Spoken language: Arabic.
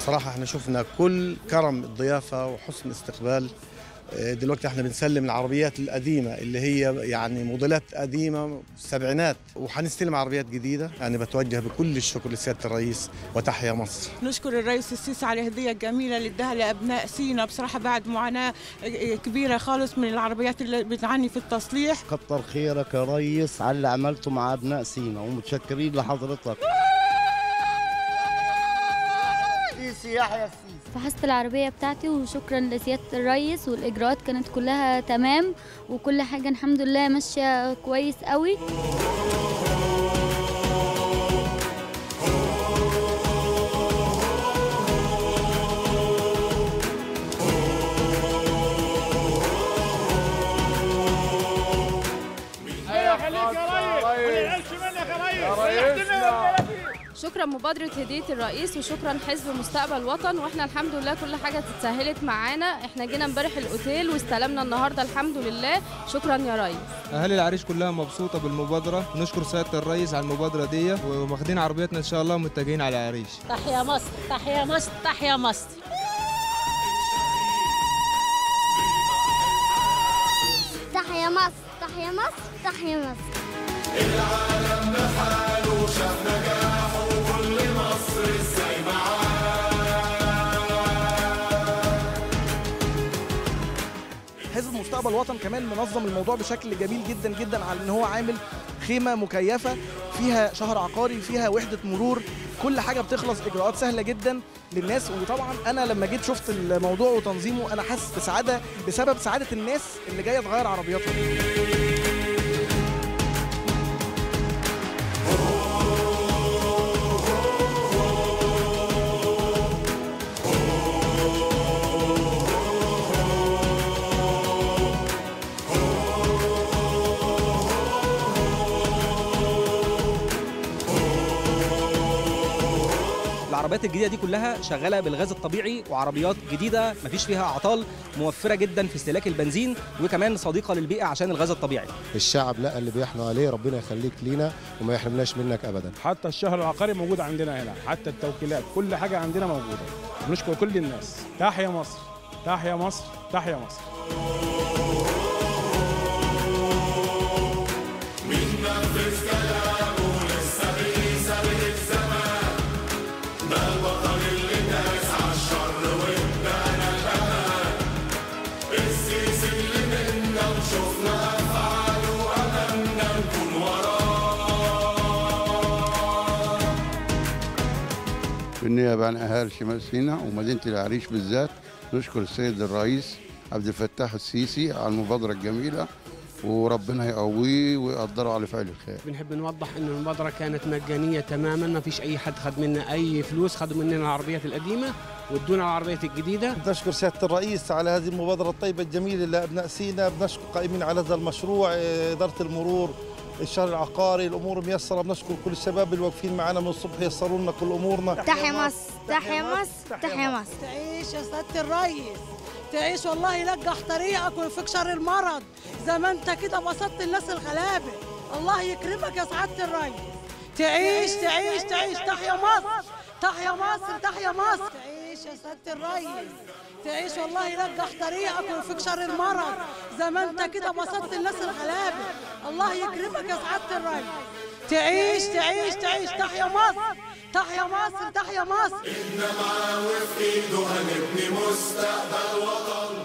صراحة احنا شفنا كل كرم الضيافة وحسن استقبال. دلوقتي احنا بنسلم العربيات القديمة اللي هي يعني موديلات قديمة السبعينات، وحنستلم عربيات جديدة. أنا بتوجه بكل الشكر لسيادة الرئيس، وتحيا مصر. نشكر الرئيس السيسي على الهدية الجميلة اللي اداها لأبناء سينا، بصراحة بعد معاناة كبيرة خالص من العربيات اللي بتعاني في التصليح. كتر خيرك يا ريس على اللي عملته مع أبناء سينا، ومتشكرين لحضرتك. سيسي يحيى السيسي. فحصت العربية بتاعتي وشكرا لسيادة الرئيس، والإجراءات كانت كلها تمام وكل حاجة الحمد لله ماشية كويس قوي. شكرا مبادرة هدية الرئيس وشكرا حزب مستقبل وطن، واحنا الحمد لله كل حاجة اتسهلت معانا. احنا جينا امبارح الاوتيل واستلمنا النهارده الحمد لله. شكرا يا ريس. اهالي العريش كلها مبسوطة بالمبادرة، نشكر سيادة الرئيس على المبادرة دي، وواخدين عربيتنا ان شاء الله متجهين على العريش. تحيا مصر، تحيا مصر، تحيا مصر. تحيا مصر، تحيا مصر، تحيا مصر. العالم بحاله شاف نجاحه وكل مصر ازاي معاه. حزب مستقبل وطن كمان منظم الموضوع بشكل جميل جدا جدا، على ان هو عامل خيمه مكيفه فيها شهر عقاري، فيها وحده مرور، كل حاجه بتخلص، اجراءات سهله جدا للناس. وطبعا انا لما جيت شفت الموضوع وتنظيمه انا حاسس بسعاده بسبب سعاده الناس اللي جايه تغير عربياتها. العربيات الجديده دي كلها شغاله بالغاز الطبيعي، وعربيات جديده مفيش فيها اعطال، موفره جدا في استهلاك البنزين، وكمان صديقه للبيئه عشان الغاز الطبيعي. الشعب لا اللي بيحنوا عليه، ربنا يخليك لينا وما يحرمناش منك ابدا. حتى الشهر العقاري موجود عندنا هنا، حتى التوكيلات، كل حاجه عندنا موجوده. بنشكر كل الناس. تحيا مصر، تحيا مصر، تحيا مصر. بالنيابة عن أهالي شمال سيناء ومدينة العريش بالذات، نشكر السيد الرئيس عبد الفتاح السيسي على المبادرة الجميلة، وربنا يقويه ويقدره على فعل الخير. بنحب نوضح ان المبادرة كانت مجانية تماما، ما فيش أي حد خد منا أي فلوس، خدوا مننا العربيات القديمة وادونا العربيات الجديدة. نشكر سيادة الرئيس على هذه المبادرة الطيبة الجميلة لأبناء سيناء، بنشكر قائمين على هذا المشروع، إدارة المرور، الشهر العقاري، الامور ميسره. بنشكر كل الشباب اللي واقفين معنا من الصبح يسروا لنا كل امورنا. تحيا مصر، تحيا مصر، تحيا مصر. تعيش يا سيادة الرئيس، تعيش والله ينجح طريقك ويفك شر المرض زي ما انت كده بسطت الناس الغلابه. الله يكرمك يا سعاده الرئيس. تعيش تعيش تعيش. تحيا مصر، تحيا مصر، تحيا مصر. تعيش يا سيادة الرئيس، تعيش والله ينجح طريقك ويفك شر المرض زي ما انت كده بسطت الناس الغلابه. الله يكرمك يا سعاده الرئيس. تعيش تعيش تعيش. تحيا مصر، تحيا مصر، تحيا مصر. إحنا معاه وفي إيده هنبني مستقبل وطن.